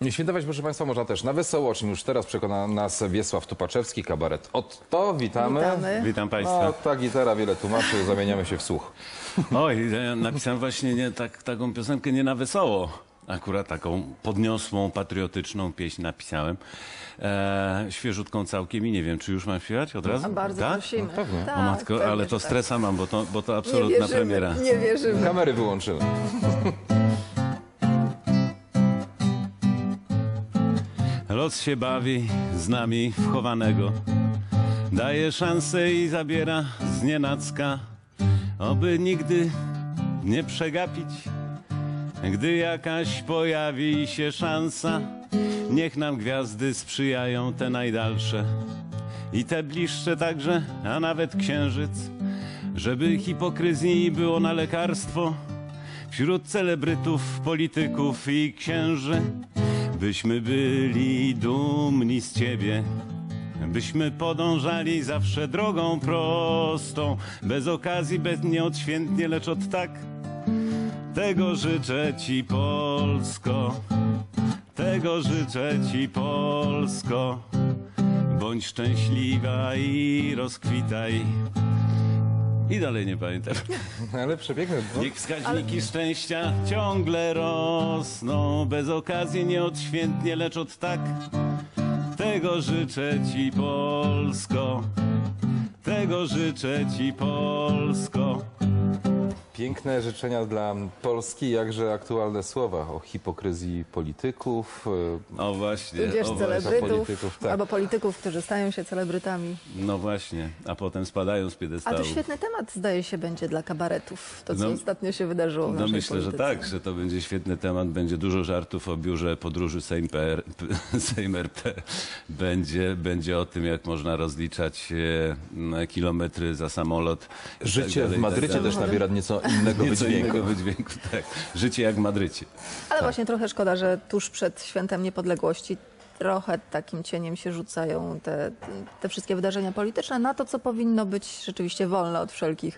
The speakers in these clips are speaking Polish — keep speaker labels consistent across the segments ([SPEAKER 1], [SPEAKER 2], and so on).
[SPEAKER 1] Świętować, proszę Państwa, można też na wesoło, o czym już teraz przekona nas Wiesław Tupaczewski, kabaret Otto. Witamy.
[SPEAKER 2] Witam Państwa.
[SPEAKER 1] No, ta gitara wiele tłumaczy, zamieniamy się w słuch.
[SPEAKER 2] Oj, ja napisałem właśnie taką piosenkę nie na wesoło. Akurat taką podniosłą, patriotyczną pieśń napisałem. Świeżutką całkiem i nie wiem, czy już mam śpiewać od razu?
[SPEAKER 3] A bardzo
[SPEAKER 2] tak?
[SPEAKER 3] prosimy.
[SPEAKER 1] No, pewnie.
[SPEAKER 3] Tak,
[SPEAKER 2] O matko,
[SPEAKER 3] pewnie,
[SPEAKER 2] ale to
[SPEAKER 3] że
[SPEAKER 2] stresa mam, bo to
[SPEAKER 3] Nie
[SPEAKER 2] absolutna
[SPEAKER 3] wierzymy,
[SPEAKER 2] premiera.
[SPEAKER 3] nie wierzymy.
[SPEAKER 1] Kamery wyłączymy.
[SPEAKER 2] Los się bawi z nami wchowanego, daje szansę i zabiera znienacka, oby nigdy nie przegapić. Gdy jakaś pojawi się szansa, niech nam gwiazdy sprzyjają te najdalsze i te bliższe także, a nawet księżyc, żeby hipokryzji było na lekarstwo wśród celebrytów, polityków i księży. Byśmy byli dumni z Ciebie, byśmy podążali zawsze drogą prostą, bez okazji, bez nieodświętnie, lecz od tak. Tego życzę Ci, Polsko, tego życzę Ci, Polsko. Bądź szczęśliwa i rozkwitaj. I dalej nie pamiętam.
[SPEAKER 1] Ale przepiękne. No.
[SPEAKER 2] Niech wskaźniki szczęścia ciągle rosną, bez okazji, nieodświętnie, lecz od tak. Tego życzę Ci, Polsko, tego życzę Ci, Polsko.
[SPEAKER 1] Piękne życzenia dla Polski, jakże aktualne słowa o hipokryzji polityków.
[SPEAKER 2] O właśnie,
[SPEAKER 3] Tudzież
[SPEAKER 2] o właśnie.
[SPEAKER 3] celebrytów,
[SPEAKER 1] polityków, tak.
[SPEAKER 3] albo polityków, którzy stają się celebrytami.
[SPEAKER 2] No właśnie, a potem spadają z
[SPEAKER 3] A
[SPEAKER 2] piedestału.
[SPEAKER 3] to świetny temat, zdaje się, będzie dla kabaretów. To, co
[SPEAKER 2] No,
[SPEAKER 3] ostatnio się wydarzyło w
[SPEAKER 2] No
[SPEAKER 3] naszej
[SPEAKER 2] myślę, że
[SPEAKER 3] polityce.
[SPEAKER 2] tak, że to będzie świetny temat. Będzie dużo żartów o biurze podróży Sejm RP. Będzie o tym, jak można rozliczać kilometry za samolot. i
[SPEAKER 1] Życie
[SPEAKER 2] tak dalej,
[SPEAKER 1] w Madrycie
[SPEAKER 2] i tak
[SPEAKER 1] też
[SPEAKER 2] dalej.
[SPEAKER 1] nabiera nieco innego
[SPEAKER 2] Nieco
[SPEAKER 1] wydźwięku.
[SPEAKER 2] innego wydźwięku, tak. Życie jak w Madrycie.
[SPEAKER 3] Ale właśnie trochę szkoda, że tuż przed Świętem Niepodległości trochę takim cieniem się rzucają te wszystkie wydarzenia polityczne na to, co powinno być rzeczywiście wolne od wszelkich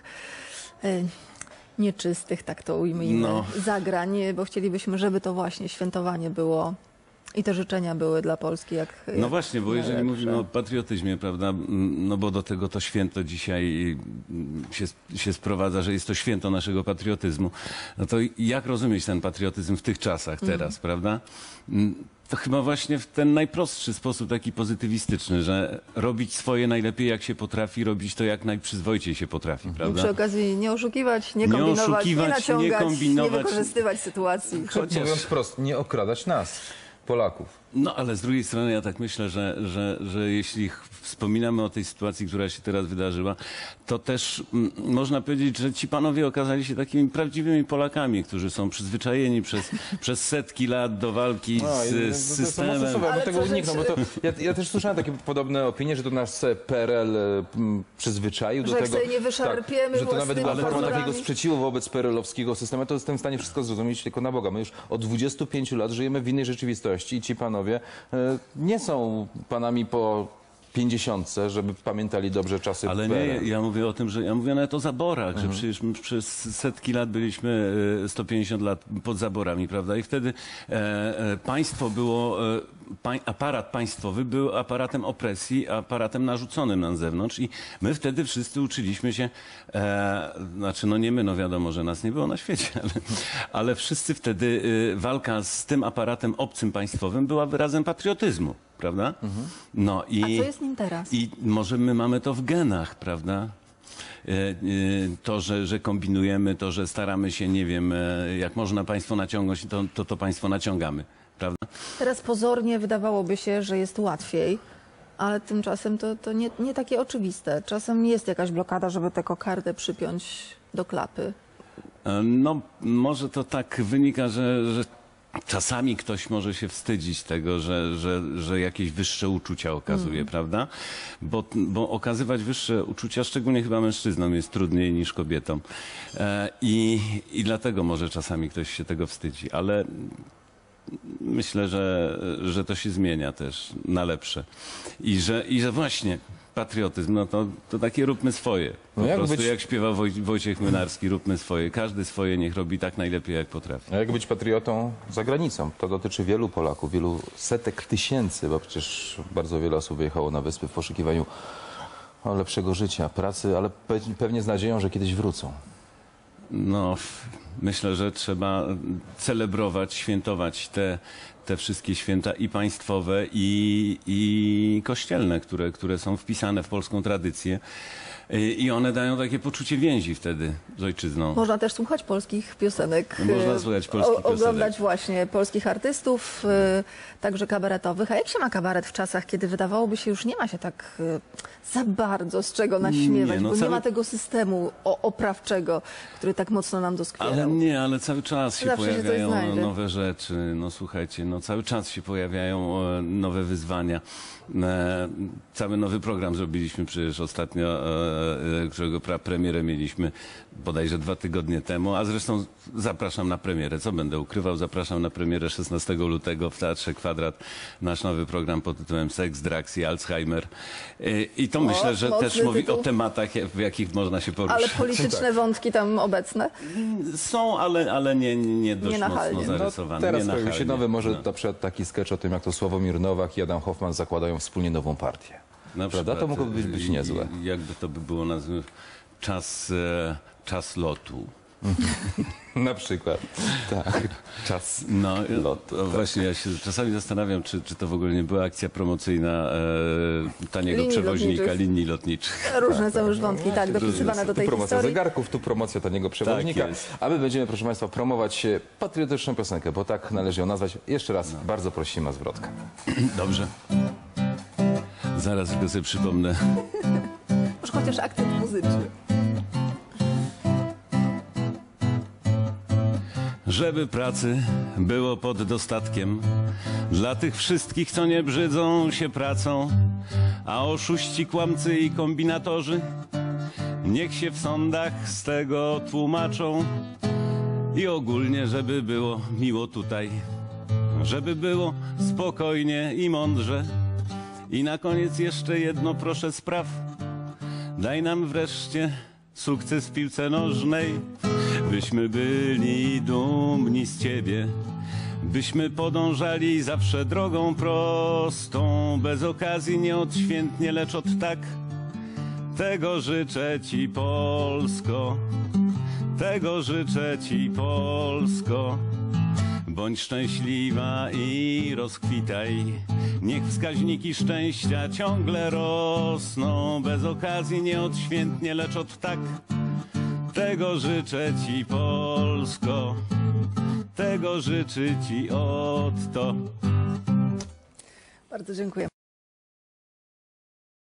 [SPEAKER 3] nieczystych, tak to ujmijmy,
[SPEAKER 2] No.
[SPEAKER 3] zagrań, bo chcielibyśmy, żeby to właśnie świętowanie było i te życzenia były dla Polski jak
[SPEAKER 2] No właśnie, bo jeżeli
[SPEAKER 3] najlepsze.
[SPEAKER 2] mówimy o patriotyzmie, prawda, no bo do tego to święto dzisiaj się sprowadza, że jest to święto naszego patriotyzmu, no to jak rozumieć ten patriotyzm w tych czasach teraz, prawda? To chyba właśnie w ten najprostszy sposób, taki pozytywistyczny, że robić swoje najlepiej jak się potrafi, robić to jak najprzyzwoiciej się potrafi,
[SPEAKER 3] I
[SPEAKER 2] prawda?
[SPEAKER 3] przy okazji nie oszukiwać, nie
[SPEAKER 2] Nie
[SPEAKER 3] kombinować, nie
[SPEAKER 2] oszukiwać,
[SPEAKER 3] naciągać,
[SPEAKER 2] nie kombinować.
[SPEAKER 3] nie wykorzystywać sytuacji.
[SPEAKER 2] Chociaż-
[SPEAKER 1] Mówiąc wprost, nie okradać nas, Polaków.
[SPEAKER 2] No ale z drugiej strony ja tak myślę, że jeśli wspominamy o tej sytuacji, która się teraz wydarzyła, to też można powiedzieć, że ci panowie okazali się takimi prawdziwymi Polakami, którzy są przyzwyczajeni przez setki lat do walki z systemem.
[SPEAKER 1] Bo
[SPEAKER 3] Ale
[SPEAKER 1] tego
[SPEAKER 3] co, że
[SPEAKER 1] unikną, bo to, ja też słyszałem takie podobne opinie, że to nas PRL przyzwyczaił do
[SPEAKER 3] Że jak
[SPEAKER 1] tego.
[SPEAKER 3] sobie nie wyszarpiemy
[SPEAKER 1] że to nawet była
[SPEAKER 3] własnymi
[SPEAKER 1] forma
[SPEAKER 3] pazurami.
[SPEAKER 1] takiego sprzeciwu wobec PRL-owskiego systemu. To jestem w stanie wszystko zrozumieć tylko na Boga. My już od 25 lat żyjemy w innej rzeczywistości i ci panowie nie są panami po 50, żeby pamiętali dobrze czasy
[SPEAKER 2] Ale nie,
[SPEAKER 1] PRL.
[SPEAKER 2] ja mówię o tym, że ja mówię nawet o zaborach, że przecież my przez setki lat byliśmy 150 lat pod zaborami, prawda? I wtedy państwo było, aparat państwowy był aparatem opresji, aparatem narzuconym na zewnątrz i my wtedy wszyscy uczyliśmy się, znaczy no nie my, no wiadomo, że nas nie było na świecie, ale wszyscy wtedy walka z tym aparatem obcym państwowym była wyrazem patriotyzmu. Prawda? No
[SPEAKER 3] A co jest nim teraz?
[SPEAKER 2] I może my mamy to w genach, prawda? To, że kombinujemy, to, że staramy się, nie wiem, jak można państwo naciągnąć, to państwo naciągamy, prawda?
[SPEAKER 3] Teraz pozornie wydawałoby się, że jest łatwiej, ale tymczasem to nie takie oczywiste. Czasem jest jakaś blokada, żeby tę kokardę przypiąć do klapy.
[SPEAKER 2] No, może to tak wynika, że czasami ktoś może się wstydzić tego, że jakieś wyższe uczucia okazuje, prawda? Bo okazywać wyższe uczucia, szczególnie chyba mężczyznom, jest trudniej niż kobietom. I dlatego może czasami ktoś się tego wstydzi, ale myślę, że to się zmienia też na lepsze. I że właśnie patriotyzm, no to takie róbmy swoje. Po
[SPEAKER 1] No jak
[SPEAKER 2] prostu
[SPEAKER 1] być-
[SPEAKER 2] jak śpiewa Wojciech Młynarski, róbmy swoje. Każdy swoje niech robi tak najlepiej, jak potrafi.
[SPEAKER 1] A jak być patriotą za granicą? To dotyczy wielu Polaków, wielu setek tysięcy, bo przecież bardzo wiele osób wyjechało na wyspy w poszukiwaniu lepszego życia, pracy, ale pewnie z nadzieją, że kiedyś wrócą.
[SPEAKER 2] No, myślę, że trzeba celebrować, świętować te wszystkie święta i państwowe, i kościelne, które są wpisane w polską tradycję. I one dają takie poczucie więzi wtedy z ojczyzną.
[SPEAKER 3] Można też słuchać polskich piosenek.
[SPEAKER 2] Można słuchać polskich piosenek.
[SPEAKER 3] Oglądać właśnie polskich artystów, także kabaretowych. A jak się ma kabaret w czasach, kiedy wydawałoby się już nie ma się tak za bardzo z czego naśmiewać,
[SPEAKER 2] Nie, no
[SPEAKER 3] bo nie
[SPEAKER 2] cały-
[SPEAKER 3] ma tego systemu oprawczego, który tak mocno nam doskwierał.
[SPEAKER 2] Ale cały czas się
[SPEAKER 3] Zawsze się coś
[SPEAKER 2] pojawiają
[SPEAKER 3] znajdzie.
[SPEAKER 2] nowe rzeczy. No słuchajcie, no cały czas się pojawiają nowe wyzwania. Cały nowy program zrobiliśmy przecież ostatnio, którego premierę mieliśmy bodajże 2 tygodnie temu, a zresztą zapraszam na premierę. Co będę ukrywał? Zapraszam na premierę 16 lutego w Teatrze Kwadrat. Nasz nowy program pod tytułem Seks, Drugs i Alzheimer. I to myślę, że
[SPEAKER 3] mocny
[SPEAKER 2] też mówi
[SPEAKER 3] tytuł.
[SPEAKER 2] o tematach, w jakich można się poruszać.
[SPEAKER 3] Ale polityczne wątki tam obecne.
[SPEAKER 2] Są, ale nie dość
[SPEAKER 3] nachalnie.
[SPEAKER 2] mocno
[SPEAKER 3] No,
[SPEAKER 2] zarysowane.
[SPEAKER 1] Teraz
[SPEAKER 2] nie
[SPEAKER 1] pojawił się
[SPEAKER 2] nachalnie.
[SPEAKER 1] nowy, może
[SPEAKER 2] No.
[SPEAKER 1] na przykład taki sketch o tym, jak to Sławomir Nowak i Adam Hoffman zakładają wspólnie nową partię.
[SPEAKER 2] Na
[SPEAKER 1] Prawda?
[SPEAKER 2] przykład,
[SPEAKER 1] To mogłoby być niezłe.
[SPEAKER 2] Jakby to by było nazwy czas lotu.
[SPEAKER 1] Na przykład. Tak. Czas
[SPEAKER 2] No,
[SPEAKER 1] lotu.
[SPEAKER 2] to właśnie ja się czasami zastanawiam, czy to w ogóle nie była akcja promocyjna taniego
[SPEAKER 3] Linii
[SPEAKER 2] przewoźnika
[SPEAKER 3] lotniczych.
[SPEAKER 2] linii lotniczych.
[SPEAKER 3] Różne są już wątki, tak, dopisywane do tej
[SPEAKER 1] Tu promocja
[SPEAKER 3] historii.
[SPEAKER 1] zegarków, tu promocja taniego przewoźnika.
[SPEAKER 2] Tak jest.
[SPEAKER 1] A my będziemy, proszę Państwa, promować patriotyczną piosenkę, bo tak należy ją nazwać. Jeszcze raz bardzo prosimy o zwrotkę.
[SPEAKER 2] Dobrze. Zaraz tylko sobie przypomnę.
[SPEAKER 3] Już chociaż akcent muzyczny.
[SPEAKER 2] Żeby pracy było pod dostatkiem dla tych wszystkich, co nie brzydzą się pracą, a oszuści, kłamcy i kombinatorzy niech się w sądach z tego tłumaczą. I ogólnie, żeby było miło tutaj, żeby było spokojnie i mądrze. I na koniec jeszcze jedno, proszę, spraw. Daj nam wreszcie sukces w piłce nożnej, byśmy byli dumni z Ciebie, byśmy podążali zawsze drogą prostą, bez okazji nie odświętnie, lecz od tak. Tego życzę Ci, Polsko, tego życzę Ci, Polsko. Bądź szczęśliwa i rozkwitaj, niech wskaźniki szczęścia ciągle rosną, bez okazji nie odświętnie, lecz od tak. Tego życzę Ci, Polsko, tego życzy Ci Otto.
[SPEAKER 3] Bardzo dziękuję.